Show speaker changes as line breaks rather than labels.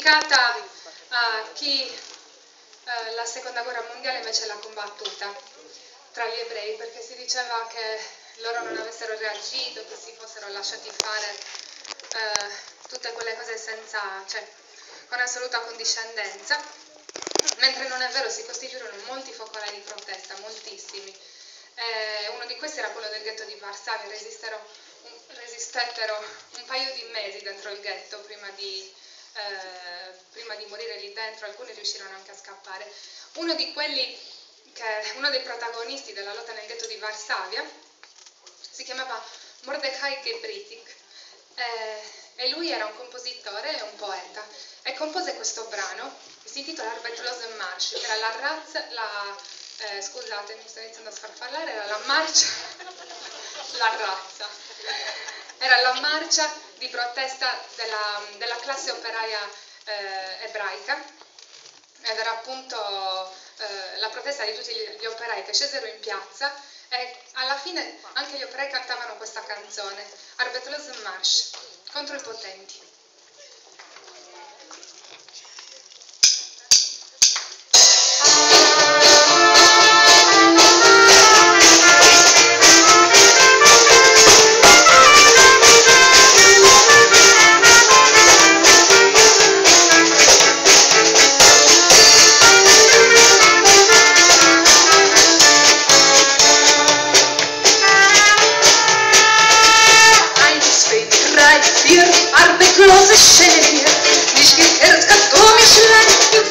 dedicata a chi la seconda guerra mondiale invece l'ha combattuta tra gli ebrei, perché si diceva che loro non avessero reagito, che si fossero lasciati fare tutte quelle cose con assoluta condiscendenza, mentre non è vero, si costituirono molti focolai di protesta, moltissimi. Uno di questi era quello del ghetto di Varsavia. Resistettero un paio di mesi dentro il ghetto prima di morire lì dentro. Alcuni riuscirono anche a scappare. Uno dei protagonisti della lotta nel ghetto di Varsavia si chiamava Mordechai Gebritik, e lui era un compositore e un poeta, e compose questo brano che si intitola Arbeitslosen Marsch, che era scusate, mi sto iniziando a sfarfallare, era la marcia di protesta della classe operaia ebraica, ed era appunto la protesta di tutti gli operai che scesero in piazza, e alla fine anche gli operai cantavano questa canzone, Arbeitslosen Marsch, contro i potenti.
Arbeitslose Schere, nicht gehört, kann du mich leiden.